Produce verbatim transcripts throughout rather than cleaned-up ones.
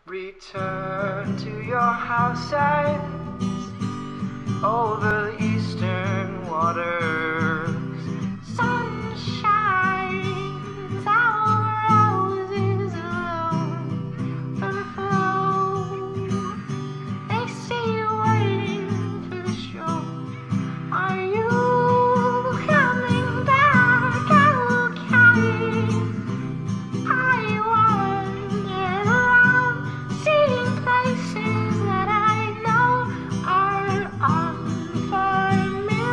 Return to your house and over the eastern waters. Sun shines, our roses alone for the flow. They see you waiting for the show. Are you coming back? Okay. I wander around, seeing places that I know are unfamiliar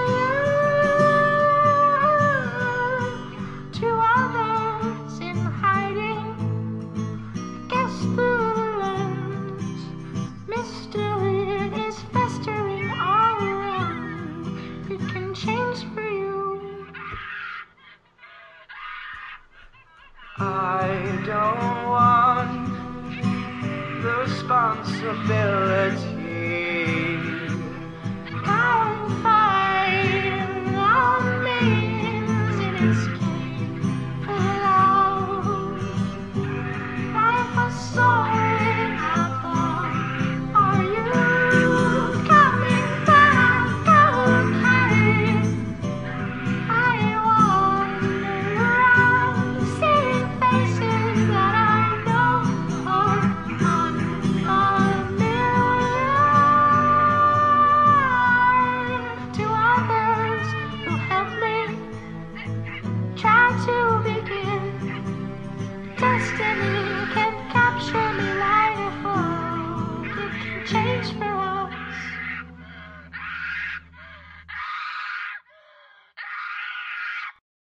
to others in hiding. Guess through the lens, mystery is festering all around. It can change for you. I don't want the responsibility. I'll find the means in escape for love. Life was soaring, I thought. Are you coming back? Okay. I wander around, seeing faces that I know are unfamiliar to others who help me try to begin. Destiny can capture me like a flow. It can change for